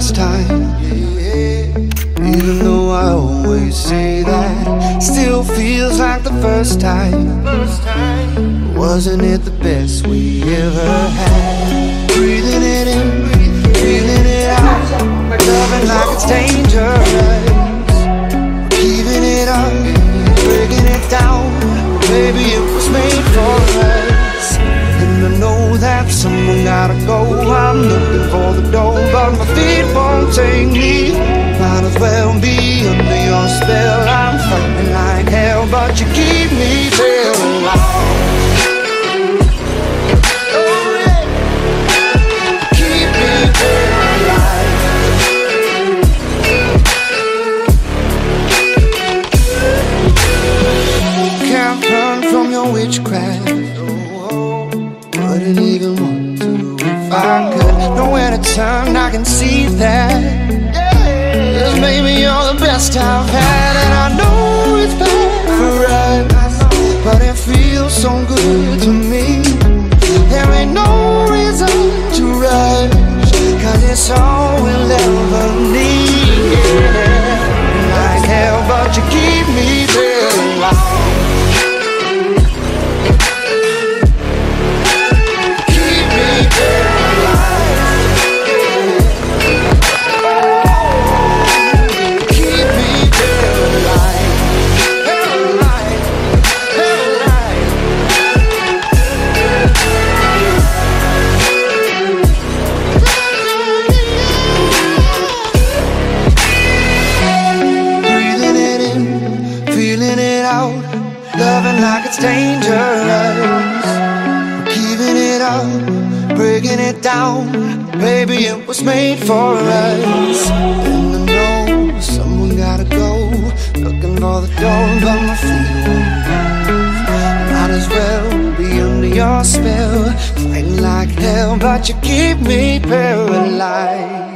last time. Even though I always say that, still feels like the first time. Wasn't it the best we ever had? Breathing it in, feeling it out, loving like it's dangerous. Keeping it up, breaking it down, baby it was made for us. And I know that someone gotta go, I'm looking for the door, but my feet won't take me. Might as well be under your spell. I'm fighting like hell, but you keep me feeling alive. Keep me feeling alive. Can't run from your witchcraft. Wouldn't even want to if I could. Nowhere to turn, I can see that. Cause maybe you're the best I've had. And I know it's bad for us, but it feels so good to me. There ain't no reason to rush, cause it's all we'll ever need. Like hell, but you keep me feeling alive. Keep me feeling alive. Loving like it's dangerous. Keeping it up, breaking it down, baby it was made for us. And I know someone gotta go, looking for the door, but my feet won't move. Might as well be under your spell, fighting like hell, but you keep me paralyzed.